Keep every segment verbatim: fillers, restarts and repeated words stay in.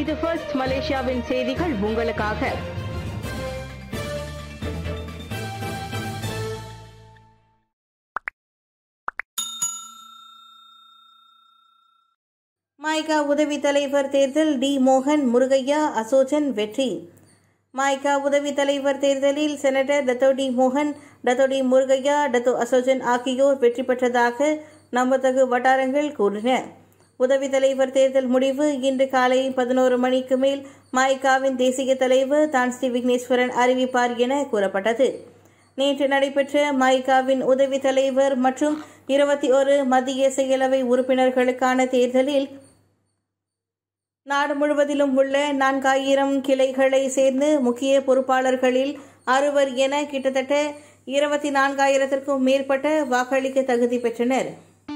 இது ஃபர்ஸ்ட் மலேசியாவின் செய்திகள் உங்களுக்காக. மாய்கா உதவி தலைவர் தேர்தல் டி மோகன் முருகையா அசோஜன் வெற்றி. மாய்கா உதவி தலைவர் தேர்தலில் செனட்டர் டத்தோ டி மோகன், Dato T Murugaiah, Dato Asojan ஆகியோர் வெற்றி பெற்றதாக நம்பத்தகு வட்டாரங்கள் கூறின. உதவி தலைவர் தேர்தல் முடிவு இன்று காலை பதினோரு மணிக்கு மேல் மாய்காவின் தேசிய தலைவர் தான் ஸ்ரீ விக்னேஸ்வரன் அறிவிப்பார் என கூறப்பட்டது. நேற்று நடைபெற்ற மாய்காவின் உதவி தலைவர் மற்றும் இருபத்தி ஒரு மத்திய செயலவை உறுப்பினர்களுக்கான தேர்தலில் நாடு முழுவதிலும் உள்ள நான்காயிரம் கிளைகளை சேர்ந்து முக்கிய பொறுப்பாளர்களில் அறுவர் என கிட்டத்தட்ட இருபத்தி நான்காயிரத்திற்கும் மேற்பட்ட வாக்களிக்க தகுதி பெற்றனர்.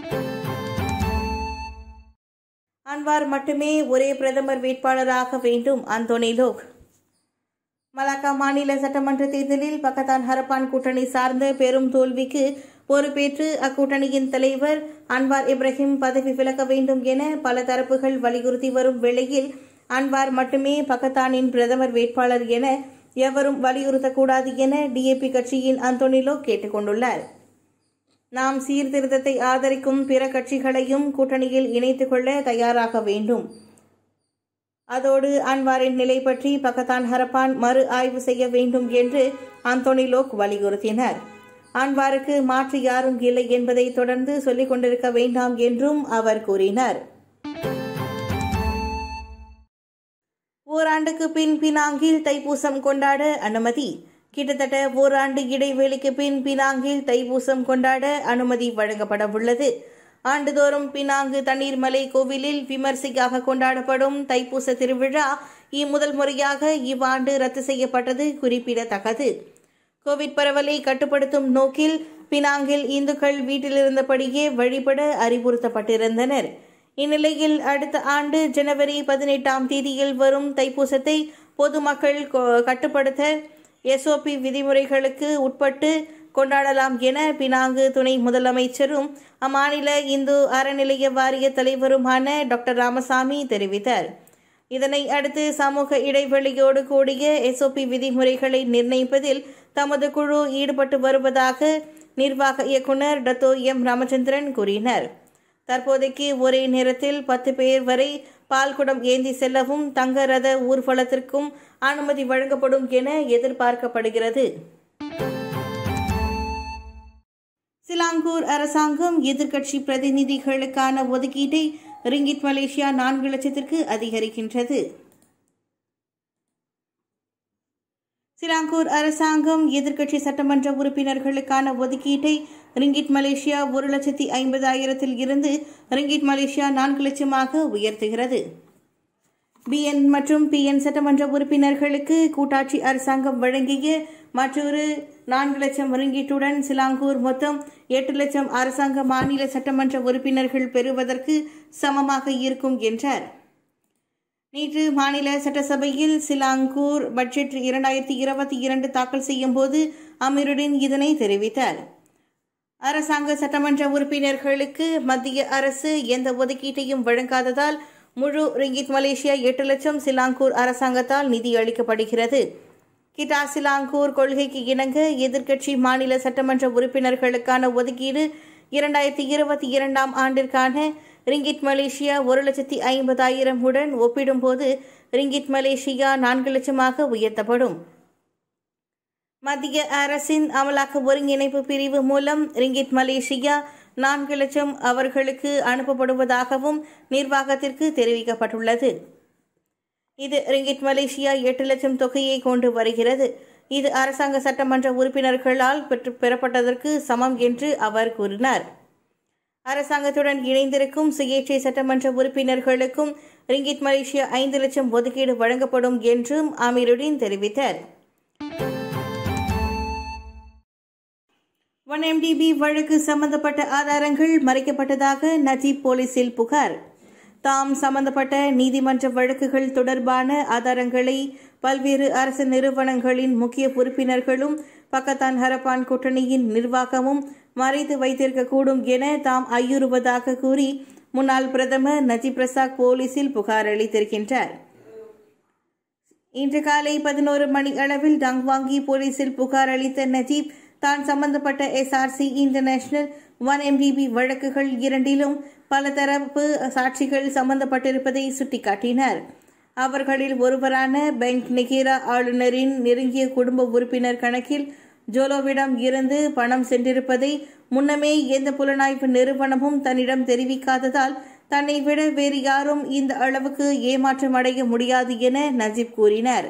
அன்வார் மட்டுமே ஒரே பிரதமர் வேட்பாளராக வேண்டும் அந்தோனி லோக். மலாக்கா மாநில சட்டமன்ற தேர்தலில் பக்கத்தான் ஹரப்பான் கூட்டணி சார்ந்த பெரும் தோல்விக்கு பொறுப்பேற்று அக்கூட்டணியின் தலைவர் அன்வார் இப்ராஹிம் பதவி விலக வேண்டும் என பல தரப்புகள் வலியுறுத்தி வரும் வேளையில் அன்வார் மட்டுமே பக்கத்தானின் பிரதமர் வேட்பாளர் என எவரும் வலியுறுத்தக்கூடாது என டிஏபி கட்சியின் அந்தோனி லோக் கேட்டுக் கொண்டுள்ளார். நாம் சீர்திருத்தத்தை ஆதரிக்கும் பிற கட்சிகளையும் கூட்டணியில் இணைத்துக் கொள்ள தயாராக வேண்டும். அதோடு அன்வாரின் நிலை பற்றி பக்கத்தான் ஹரப்பான் மறு ஆய்வு செய்ய வேண்டும் என்று அந்தோனி லோக் வலியுறுத்தினார். அன்வாருக்கு மாற்று யாரும் இல்லை என்பதை தொடர்ந்து சொல்லிக் கொண்டிருக்க வேண்டாம் என்றும் அவர் கூறினார். ஓராண்டுக்கு பின் பினாங்கில் தைப்பூசம் கொண்டாட அனுமதி. கிட்டத்தட்ட ஓராண்டு இடைவெளிக்கு பின் பினாங்கில் தைப்பூசம் கொண்டாட அனுமதி வழங்கப்பட உள்ளது. ஆண்டுதோறும் பினாங்கு தண்ணீர்மலை கோவிலில் விமர்சையாக கொண்டாடப்படும் தைப்பூச திருவிழா இம்முதல் முறையாக இவ்வாண்டு ரத்து செய்யப்பட்டது குறிப்பிடத்தக்கது. கோவிட் பரவலை கட்டுப்படுத்தும் நோக்கில் பினாங்கில் இந்துக்கள் வீட்டிலிருந்தபடியே வழிபட அறிவுறுத்தப்பட்டிருந்தனர். இந்நிலையில் அடுத்த ஆண்டு ஜனவரி பதினெட்டாம் தேதியில் வரும் தைப்பூசத்தை பொதுமக்கள் கட்டுப்படுத்த எஸ்ஓபி விதிமுறைகளுக்கு உட்பட்டு கொண்டாடலாம் என பினாங்கு துணை முதலமைச்சரும் அம்மாநில இந்து அறநிலைய வாரிய தலைவருமான டாக்டர் ராமசாமி தெரிவித்தார். இதனை அடுத்து சமூக இடைவெளியோடு கூடிய எஸ்ஓபி விதிமுறைகளை நிர்ணயிப்பதில் தமது குழு ஈடுபட்டு வருவதாக நிர்வாக இயக்குநர் டத்தோ எம் ராமச்சந்திரன் கூறினார். தற்போதைக்கு ஒரே நேரத்தில் பத்து பேர் வரை பால்குடம் ஏந்தி செல்லவும் தங்க ரத ஊர்வலத்திற்கும் அனுமதி வழங்கப்படும் என எதிர்பார்க்கப்படுகிறது. சிலாங்கூர் அரசாங்கம் எதிர்க்கட்சி பிரதிநிதிகளுக்கான ஒதுக்கீட்டை ரிங்கிட் மலேசியா நான்கு லட்சத்திற்கு அதிகரிக்கின்றது. சிலாங்கூர் அரசாங்கம் எதிர்க்கட்சி சட்டமன்ற உறுப்பினர்களுக்கான ஒதுக்கீட்டை ரிங்கிட் மலேசியா ஒரு லட்சத்தி ஐம்பதாயிரத்தில் இருந்து ரிங்கிட் மலேசியா நான்கு லட்சமாக உயர்த்துகிறது. பிஎன் மற்றும் பிஎன் சட்டமன்ற உறுப்பினர்களுக்கு கூட்டாட்சி அரசாங்கம் வழங்கிய மற்றொரு நான்கு லட்சம் ரிங்கிட்டுடன் சிலாங்கூர் மொத்தம் எட்டு லட்சம் அரசாங்க மாநில சட்டமன்ற உறுப்பினர்கள் பெறுவதற்கு சமமாக இருக்கும் என்றார். நேற்று மாநில சட்டசபையில் சிலாங்கூர் பட்ஜெட் இரண்டாயிரத்தி இருபத்தி இரண்டு தாக்கல் செய்யும் போது அமீருடன் இதனை தெரிவித்தார். அரசாங்க சட்டமன்ற உறுப்பினர்களுக்கு மத்திய அரசு எந்த ஒதுக்கீட்டையும் வழங்காததால் முழு ரிங்கிட் மலேசியா எட்டு லட்சம் சிலாங்கூர் அரசாங்கத்தால் நிதி அளிக்கப்படுகிறது. கிட்டா சிலாங்கூர் கொள்கைக்கு இணங்க எதிர்க்கட்சி மாநில சட்டமன்ற உறுப்பினர்களுக்கான ஒதுக்கீடு இரண்டாயிரத்தி இருபத்தி இரண்டாம் ஆண்டிற்கான ரிங்கிட் மலேசியா ஒரு லட்சத்தி ஐம்பதாயிரம் உடன் ஒப்பிடும்போது ரிங்கிட் மலேசியா நான்கு லட்சமாக உயர்த்தப்படும். மத்திய அரசின் அமலாக்க ஒருங்கிணைப்பு பிரிவு மூலம் ரிங்கிட் மலேசியா நான்கு லட்சம் அவர்களுக்கு அனுப்பப்படுவதாகவும் நிர்வாகத்திற்கு தெரிவிக்கப்பட்டுள்ளது. இது ரிங்கிட் மலேசியா எட்டு லட்சம் தொகையை கொண்டு வருகிறது. இது அரசாங்க சட்டமன்ற உறுப்பினர்களால் பெற்று பெறப்பட்டதற்கு சமம் என்று அவர் கூறினார். அரசாங்கத்துடன் இணைந்திருக்கும் சுயேட்சை சட்டமன்ற உறுப்பினர்களுக்கும் ரிங்கிட் மலேசியா ஐந்து லட்சம் ஒதுக்கீடு வழங்கப்படும் என்றும் அமீருடன் தெரிவித்தார். ஒன் எம்டிபி வழக்கு சம்பந்தப்பட்ட ஆதாரங்கள் மறைக்கப்பட்டதாக நஜீப் போலீசில் புகார். தாம் சம்பந்தப்பட்ட நீதிமன்ற வழக்குகள் தொடர்பான ஆதாரங்களை பல்வேறு அரசு நிறுவனங்களின் முக்கிய உறுப்பினர்களும் பக்கத்தான் ஹரப்பான் கூட்டணியின் நிர்வாகமும் மறைத்து வைத்திருக்கக்கூடும் என தாம் ஐயுறுவதாக கூறி முன்னாள் பிரதமர் நஜீப் ரசாக் போலீசில் புகார் அளித்திருக்கின்றார். இன்று காலை பதினோரு மணி அளவில் டங்வாங்கி போலீசில் புகார் அளித்த நஜீப் தான் சம்பந்தப்பட்ட எஸ்ஆர்சி இன்டர்நேஷனல் ஒன் எம்டிபி வழக்குகள் இரண்டிலும் பல தரப்பு சாட்சிகள் சம்பந்தப்பட்டிருப்பதை சுட்டிக்காட்டினார். அவர்களில் ஒருவரான பெங்க் நெகேரா ஆளுநரின் நெருங்கிய குடும்ப உறுப்பினர் கணக்கில் ஜோலோவிடம் இருந்து பணம் சென்றிருப்பதை முன்னமே எந்த புலனாய்வு நிறுவனமும் தன்னிடம் தெரிவிக்காததால் தன்னை விட வேறு யாரும் இந்த அளவுக்கு ஏமாற்றம் அடைய முடியாது என நஜீப் கூறினார்.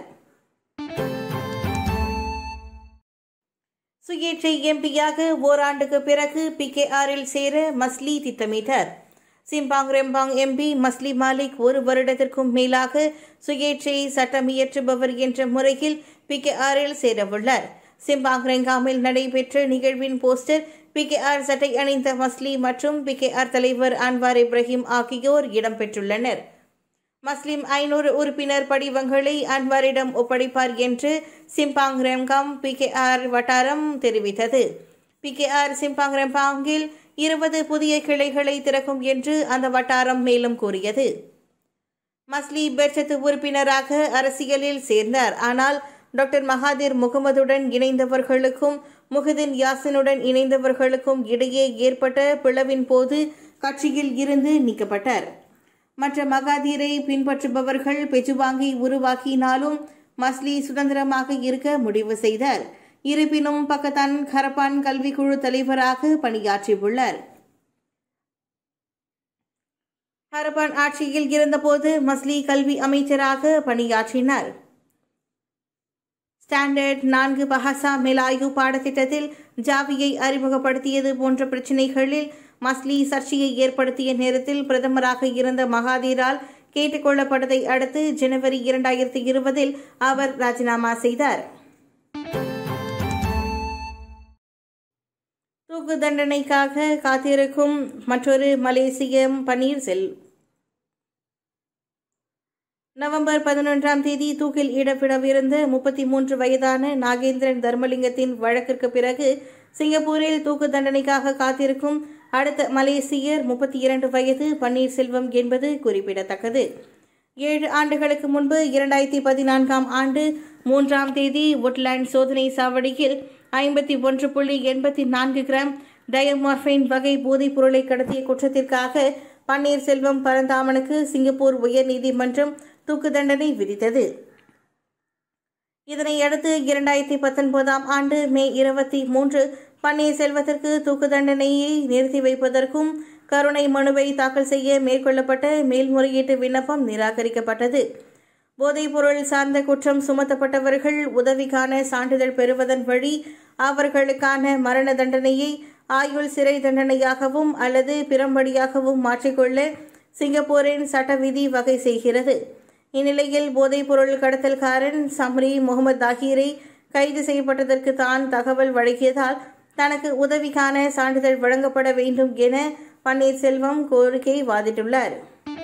சுயேட்சை எம்பியாக ஓராண்டுக்கு பிறகு பிகேஆரில் சேர மஸ்லி திட்டமிட்டார். Simpang Renggam MP Maszlee Malik ஒரு வருடத்திற்கும் மேலாக சுயேட்சை சட்டம் இயற்றுபவர் என்ற முறையில் பிகேஆரில் சேரவுள்ளார். சிம்பாங் ரெங்காமில் நடைபெற்ற நிகழ்வின் போஸ்டர் பிகேஆர் சட்டை அணிந்த மஸ்லி மற்றும் பிகேஆர் தலைவர் அன்வார் இப்ராஹிம் ஆகியோர் இடம்பெற்றுள்ளனர். மஸ்லிம் ஐநூறு உறுப்பினர் படிவங்களை அன்வாரிடம் ஒப்படைப்பார் என்று சிம்பாங் ரெங்காம் பிகேஆர் வட்டாரம் தெரிவித்தது. பிகேஆர் சிம்பாங் ரெம்பாங்கில் இருபது புதிய கிளைகளை திறக்கும் என்று அந்த வட்டாரம் மேலும் கூறியது. மஸ்லி பெர்சத்து உறுப்பினராக அரசியலில் சேர்ந்தார். ஆனால் டாக்டர் மகாதீர் முகமதுடன் இணைந்தவர்களுக்கும் முஹிதீன் யாசினுடன் இணைந்தவர்களுக்கும் இடையே ஏற்பட்ட பிளவின் போது கட்சியில் இருந்து நீக்கப்பட்டார். மற்ற மகாதீரை பின்பற்றுபவர்கள் பெஜுவாங்கி உருவாக்கினாலும் மஸ்லி சுதந்திரமாக இருக்க முடிவு செய்தார். இருப்பினும் பக்கத்தான் ஹரப்பான் கல்விக்குழு தலைவராக பணியாற்றியுள்ளார். ஹரப்பான் ஆட்சியில் இருந்தபோது மஸ்லி கல்வி அமைச்சராக பணியாற்றினார். ஸ்டாண்டர்ட் நான்கு பஹாசா மேலாய்வு பாடத்திட்டத்தில் ஜாவியை அறிமுகப்படுத்தியது போன்ற பிரச்சினைகளில் மஸ்லி சர்ச்சையை ஏற்படுத்திய நேரத்தில் பிரதமராக இருந்த மகாதீரால் கேட்டுக்கொள்ளப்பட்டதை அடுத்து ஜனவரி இரண்டாயிரத்தி இருபதில் அவர் ராஜினாமா செய்தார். தூக்கு தண்டனைக்காக காத்திருக்கும் மற்றொரு மலேசிய பன்னீர்செல்வம் நவம்பர் பதினொன்றாம் தேதி தூக்கில் இடப்படவிருந்த முப்பத்தி மூன்று வயதான நாகேந்திரன் தர்மலிங்கத்தின் வழக்கிற்கு பிறகு சிங்கப்பூரில் தூக்கு தண்டனைக்காக காத்திருக்கும் அடுத்த மலேசியர் முப்பத்தி இரண்டு வயது பன்னீர்செல்வம் என்பது குறிப்பிடத்தக்கது. ஏழு ஆண்டுகளுக்கு முன்பு இரண்டாயிரத்தி பதினான்காம் ஆண்டு மூன்றாம் தேதி உட்லேண்ட் சோதனை சாவடியில் ஐம்பத்தி ஒன்று புள்ளி எண்பத்தி நான்கு கிராம் டயமார்பைன் வகை போதைப் பொருளை கடத்திய குற்றத்திற்காக பன்னீர்செல்வம் பரந்தாமனுக்கு சிங்கப்பூர் உயர்நீதிமன்றம் தூக்கு தண்டனை விதித்தது. இதனையடுத்து இரண்டாயிரத்தி பத்தொன்பதாம் ஆண்டு மே இருபத்தி மூன்று பன்னீர்செல்வத்திற்கு தூக்கு தண்டனையை நிறுத்தி வைப்பதற்கும் கருணை மனுவை தாக்கல் செய்ய மேற்கொள்ளப்பட்ட மேல்முறையீட்டு விண்ணப்பம் நிராகரிக்கப்பட்டது. போதைப்பொருள் சார்ந்த குற்றம் சுமத்தப்பட்டவர்கள் உதவிக்கான சான்றிதழ் பெறுவதன் வழி அவர்களுக்கான மரண தண்டனையை ஆயுள் சிறை தண்டனையாகவும் அல்லது பிறம்படியாகவும் மாற்றிக்கொள்ள சிங்கப்பூரின் சட்ட விதி வகை செய்கிறது. இந்நிலையில் போதைப்பொருள் கடத்தல்காரன் சம்ரி முகமது தாஹீரை கைது செய்யப்பட்டதற்கு தான் தகவல் வழங்கியதால் தனக்கு உதவிக்கான சான்றிதழ் வழங்கப்பட வேண்டும் என பன்னீர்செல்வம் கோரிக்கை வாதிட்டுள்ளார்.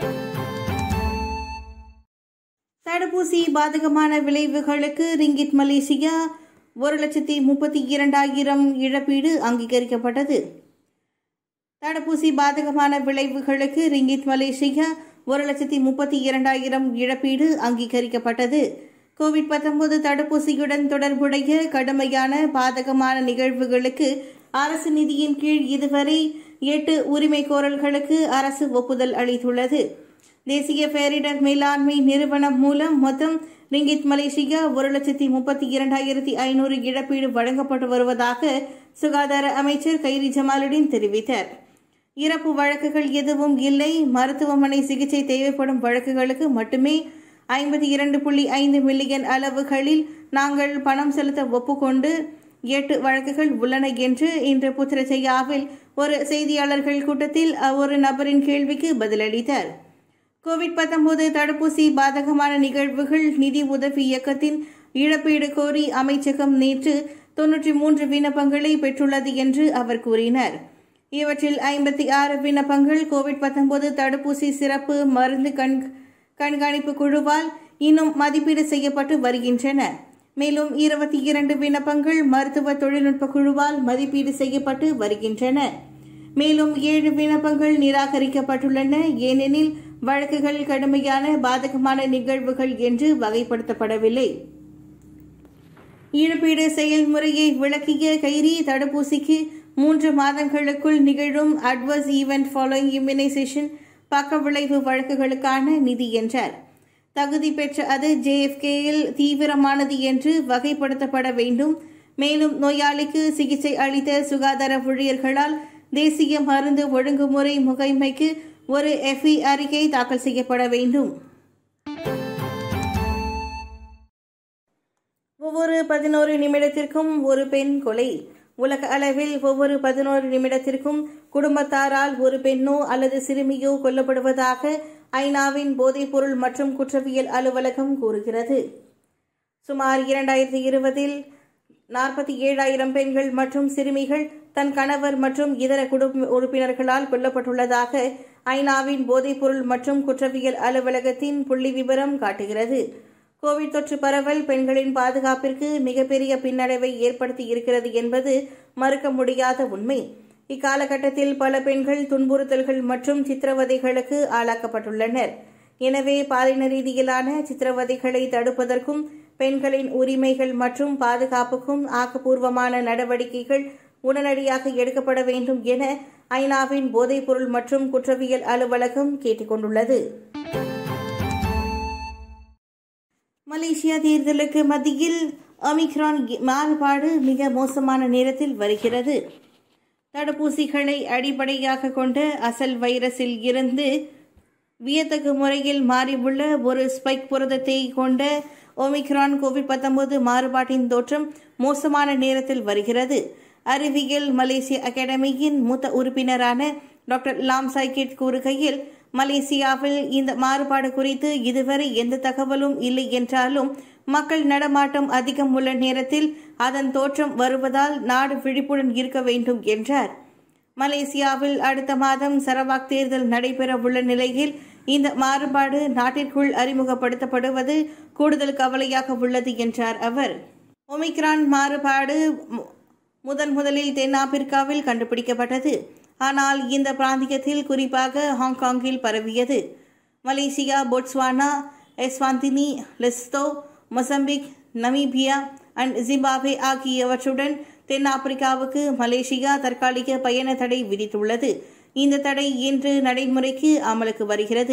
தடுப்பூசி பாதகமான விளைவுகளுக்கு ரிங்கிட் மலேசியா ஒரு லட்சத்தி முப்பத்தி இரண்டாயிரம் இழப்பீடு அங்கீகரிக்கப்பட்டது. தடுப்பூசி பாதகமான விளைவுகளுக்கு ரிங்கிட் மலேசியா ஒரு லட்சத்தி முப்பத்தி இரண்டாயிரம் இழப்பீடு அங்கீகரிக்கப்பட்டது. கோவிட் பத்தொன்பது தடுப்பூசியுடன் தொடர்புடைய கடுமையான பாதகமான நிகழ்வுகளுக்கு அரசு நிதியின் கீழ் இதுவரை எட்டு உரிமை கோரல்களுக்கு அரசு ஒப்புதல் அளித்துள்ளது. தேசிய பேரிடர் மேலாண்மை நிறுவனம் மூலம் மொத்தம் ரிங்கிட் மலேசியா ஒரு லட்சத்தி முப்பத்தி இரண்டாயிரத்தி ஐநூறு இழப்பீடு வழங்கப்பட்டு வருவதாக சுகாதார அமைச்சர் கைரி ஜமாலுடன் தெரிவித்தார். இறப்பு வழக்குகள் எதுவும் இல்லை. மருத்துவமனை சிகிச்சை தேவைப்படும் வழக்குகளுக்கு மட்டுமே ஐம்பத்தி இரண்டு புள்ளி ஐந்து மில்லியன் அளவுகளில் நாங்கள் பணம் செலுத்த ஒப்புக்கொண்டு எட்டு வழக்குகள் உள்ளன என்று இன்று புத்ரஜயாவில் ஒரு செய்தியாளர்கள் கூட்டத்தில் ஒரு நபரின் கேள்விக்கு பதிலளித்தார். கோவிட் பத்தொன்பது தடுப்பூசி பாதகமான நிகழ்வுகள் நிதி உதவி இயக்கத்தின் இழப்பீடு கோரி அமைச்சகம் நேற்று தொன்னூற்றி மூன்று விண்ணப்பங்களை பெற்றுள்ளது என்று அவர் கூறினார். இவற்றில் ஐம்பத்தி ஆறு விண்ணப்பங்கள் கோவிட் பத்தொன்பது தடுப்பூசி சிறப்பு மருந்து கண் கண்காணிப்பு குழுவால் இன்னும் மதிப்பீடு செய்யப்பட்டு வருகின்றன. மேலும் இருபத்தி இரண்டு விண்ணப்பங்கள் மருத்துவ தொழில்நுட்ப குழுவால் மதிப்பீடு செய்யப்பட்டு வருகின்றன. மேலும் ஏழு விண்ணப்பங்கள் நிராகரிக்கப்பட்டுள்ளன. ஏனெனில் வழக்குகள் கடுமையான பாதகமான நிகழ்வுகள் என்று வகைப்படுத்தப்படவில்லை. இழப்பீடு செயல்முறையை விளக்கிய கைரி, தடுப்பூசிக்கு மூன்று மாதங்களுக்குள் நிகழும் அட்வர்ஸ் ஈவென்ட் ஃபாலோயிங் இம்யூனைசேஷன் பக்க விளைவு வழக்குகளுக்கான நிதி என்றார். தகுதி பெற்ற அது ஜேஎஃப்கேயில் தீவிரமானது என்று வகைப்படுத்தப்பட வேண்டும். மேலும் நோயாளிக்கு சிகிச்சை அளித்த சுகாதார ஊழியர்களால் தேசிய மருந்து ஒழுங்குமுறை முகமைக்கு ஒரு எஃப்இ அறிக்கை தாக்கல் செய்யப்பட வேண்டும். ஒவ்வொரு பதினோரு நிமிடத்திற்கும் ஒரு பெண் கொலை. உலக அளவில் ஒவ்வொரு பதினோரு நிமிடத்திற்கும் குடும்பத்தாரால் ஒரு பெண்ணோ அல்லது சிறுமியோ கொல்லப்படுவதாக ஐநாவின் போதைப்பொருள் மற்றும் குற்றவியல் அலுவலகம் கூறுகிறது. சுமார் இரண்டாயிரத்தி இருபதில் நாற்பத்தி ஏழாயிரம் பெண்கள் மற்றும் சிறுமிகள் தன் கணவர் மற்றும் இதர குடும்ப உறுப்பினர்களால் கொல்லப்பட்டுள்ளதாக ஐநாவின் போதைப்பொருள் மற்றும் குற்றவியல் அலுவலகத்தின் புள்ளி விவரம் காட்டுகிறது. கோவிட் தொற்று பரவல் பெண்களின் பாதுகாப்பிற்கு மிகப்பெரிய பின்னடைவை ஏற்படுத்தி இருக்கிறது என்பது மறுக்க முடியாத உண்மை. இக்காலகட்டத்தில் பல பெண்கள் துன்புறுத்தல்கள் மற்றும் சித்திரவதைகளுக்கு ஆளாக்கப்பட்டுள்ளனர். எனவே பாலின ரீதியிலான சித்திரவதைகளை தடுப்பதற்கும் பெண்களின் உரிமைகள் மற்றும் பாதுகாப்புக்கும் ஆக்கப்பூர்வமான நடவடிக்கைகள் உடனடியாக எடுக்கப்பட வேண்டும் என ஐநாவின் போதைப்பொருள் மற்றும் குற்றவியல் அலுவலகம் கேட்டுக் கொண்டுள்ளது. மலேசியா தேர்தலுக்கு மத்தியில் ஒமிக்ரான் மாறுபாடு மிக மோசமான நேரத்தில் வருகிறது. தடுப்பூசிகளை அடிப்படையாக கொண்ட அசல் வைரஸில் இருந்து வியத்தகு முறையில் மாறியுள்ள ஒரு ஸ்பைக் புரதத்தை கொண்ட ஒமிக்ரான் கோவிட் பத்தொன்பது மாறுபாட்டின் தோற்றம் மோசமான நேரத்தில் வருகிறது. அறிவியல் மலேசிய அகாடமியின் மூத்த உறுப்பினரான டாக்டர் லாம் சாய்கிட் கூறுகையில், மலேசியாவில் இந்த மாறுபாடு குறித்து இதுவரை எந்த தகவலும் இல்லை என்றாலும் மக்கள் நடமாட்டம் அதிகம் உள்ள நேரத்தில் அதன் தோற்றம் வருவதால் நாடு விழிப்புடன் இருக்க வேண்டும் என்றார். மலேசியாவில் அடுத்த மாதம் சரவாக் தேர்தல் நடைபெற உள்ள நிலையில் இந்த மாறுபாடு நாட்டிற்குள் அறிமுகப்படுத்தப்படுவது கூடுதல் கவலையாக உள்ளது என்றார் அவர். ஒமிக்ரான் மாறுபாடு முதன் முதலில் தென்னாப்பிரிக்காவில் கண்டுபிடிக்கப்பட்டது. ஆனால் இந்த பிராந்தியத்தில் குறிப்பாக ஹாங்காங்கில் பரவியது. Malaysia, Botswana, Eswatini, Lesotho, Mozambique, Namibia and Zimbabwe ஆகியவற்றுடன் தென்னாப்பிரிக்காவுக்கு மலேசியா தற்காலிக பயண தடை விதித்துள்ளது. இந்த தடை இன்று நடைமுறைக்கு அமலுக்கு வருகிறது.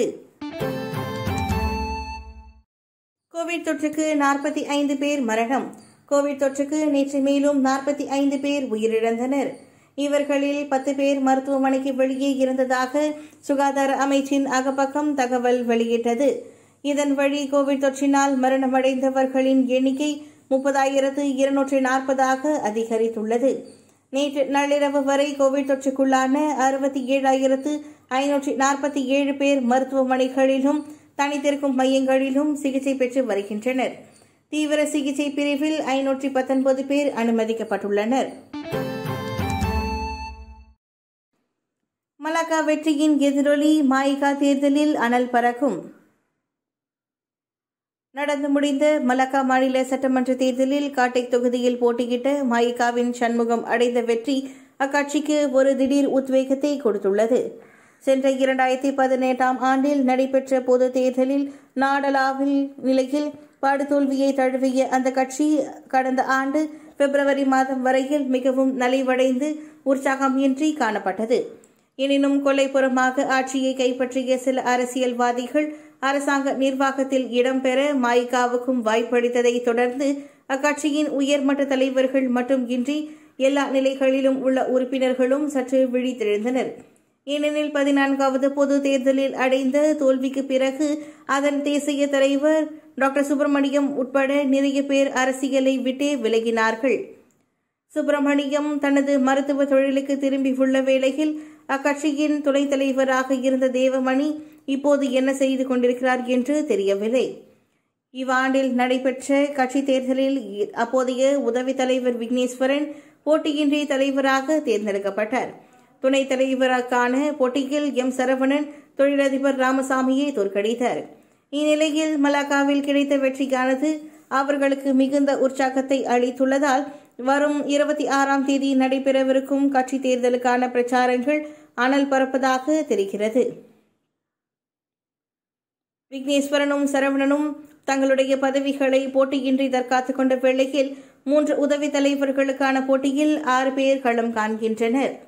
கோவிட் தொற்றுக்கு நாற்பத்தி ஐந்து பேர் மரணம். கோவிட் தொற்றுக்கு நேற்று மேலும் நாற்பத்தி ஐந்து பேர் உயிரிழந்தனர். இவர்களில் பத்து பேர் மருத்துவமனைக்கு வெளியே இருந்ததாக சுகாதார அமைச்சின் அகப்பக்கம் தகவல் வெளியிட்டது. இதன் வழி கோவிட் தொற்றினால் மரணமடைந்தவர்களின் எண்ணிக்கை முப்பதாயிரத்து இருநூற்றி நாற்பதாக அதிகரித்துள்ளது. நேற்று நள்ளிரவு வரை கோவிட் தொற்றுக்குள்ளான அறுபத்தி ஏழாயிரத்து ஐநூற்றி நாற்பத்தி ஏழு பேர் மருத்துவமனைகளிலும் தனித்திருக்கும் மையங்களிலும் சிகிச்சை பெற்று வருகின்றனர். தீவிர சிகிச்சை பிரிவில் ஐநூற்றி பத்தொன்பது பேர் அனுமதிக்கப்பட்டுள்ளனர். மலாக்கா வெற்றியின் எதிரொலி, மாயிகா தேர்தலில் அனல் பறக்கும். நடந்து முடிந்த மலாக்கா மாநில சட்டமன்ற தேர்தலில் காட்டை தொகுதியில் போட்டியிட்ட மாயிகாவின் சண்முகம் அடைந்த வெற்றி அக்கட்சிக்கு ஒரு திடீர் உத்வேகத்தை கொடுத்துள்ளது. சென்ற இரண்டாயிரத்தி பதினெட்டாம் ஆண்டில் நடைபெற்ற பொது தேர்தலில் நாடளாவில் நிலையில் படுதோல்வியை தழுவிய அந்த கட்சி கடந்த ஆண்டு பிப்ரவரி மாதம் வரையில் மிகவும் நலிவடைந்து உற்சாகமின்றி காணப்பட்டது. எனினும் கொல்லைப்புறமாக ஆட்சியை கைப்பற்றிய சில அரசியல்வாதிகள் அரசாங்க நிர்வாகத்தில் இடம்பெற மாயிகாவுக்கும் வாய்ப்பளித்ததை தொடர்ந்து அக்கட்சியின் உயர்மட்ட தலைவர்கள் மட்டும் இன்றி எல்லா நிலைகளிலும் உள்ள உறுப்பினர்களும் சற்று விழித்தெழுந்தனர். ஏனெனில் பதினான்காவது பொது தேர்தலில் அடைந்த தோல்விக்கு பிறகு அதன் தேசிய தலைவர் டாக்டர் சுப்பிரமணியம் உட்பட நிறைய பேர் அரசியலை விட்டே விலகினார்கள். சுப்பிரமணியம் தனது மருத்துவ தொழிலுக்கு திரும்பியுள்ள வேளையில் அக்கட்சியின் துணைத் தலைவராக இருந்த தேவமணி இப்போது என்ன செய்து கொண்டிருக்கிறார் என்று தெரியவில்லை. இவ்வாண்டில் நடைபெற்ற கட்சி தேர்தலில் அப்போதைய உதவித் தலைவர் விக்னேஸ்வரன் போட்டியின்றி தலைவராக தேர்ந்தெடுக்கப்பட்டார். துணைத் தலைவருக்கான போட்டியில் எம் சரவணன் தொழிலதிபர் ராமசாமியை தோற்கடித்தார். இந்நிலையில் மலாக்காவில் கிடைத்த வெற்றியானது அவர்களுக்கு மிகுந்த உற்சாகத்தை அளித்துள்ளதால் வரும் இருபத்தி ஆறாம் தேதி நடைபெறவிருக்கும் கட்சி தேர்தலுக்கான பிரச்சாரங்கள் அனல் பறப்பதாக தெரிகிறது. விக்னேஸ்வரனும் சரவணனும் தங்களுடைய பதவிகளை போட்டியின்றி தற்காத்துக் கொண்ட வேளையில் மூன்று உதவி தலைவர்களுக்கான போட்டியில் ஆறு பேர் களம் காண்கின்றனர்.